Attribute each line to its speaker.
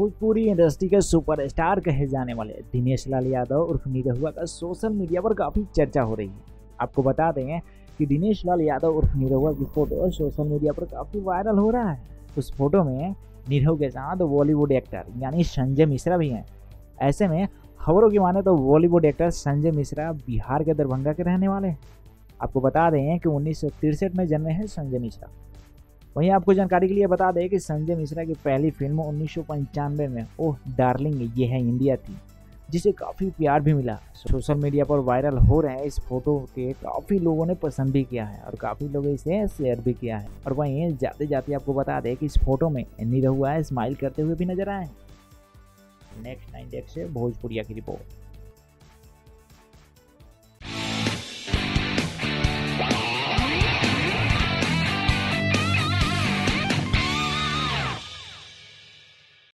Speaker 1: Bhojpuri industry के superstar कहे जाने वाले दिनेश लाल यादव उर्फ निरहुआ का सोशल मीडिया पर काफ़ी चर्चा हो रही है। आपको बता दें कि दिनेश लाल यादव उर्फ निरहुआ की फोटो सोशल मीडिया पर काफ़ी वायरल हो रहा है। उस फोटो में निरहुआ के साथ बॉलीवुड एक्टर यानी संजय मिश्रा भी हैं। ऐसे में खबरों की माने तो बॉलीवुड एक्टर संजय मिश्रा बिहार के दरभंगा के रहने वाले हैं। आपको बता दें कि 1963 में जन्मे हैं संजय मिश्रा। वहीं आपको जानकारी के लिए बता दें कि संजय मिश्रा की पहली फिल्म 1995 में ओह डार्लिंग ये है इंडिया थी, जिसे काफ़ी प्यार भी मिला। सोशल मीडिया पर वायरल हो रहे हैं इस फोटो के काफ़ी लोगों ने पसंद भी किया है और काफ़ी लोगों इसे शेयर भी किया है। और वहीं जाते जाते आपको बता दें कि इस फोटो में निरहुआ स्माइल करते हुए भी नजर आए। नेक्स्ट 9 से भोजपुरिया की रिपोर्ट।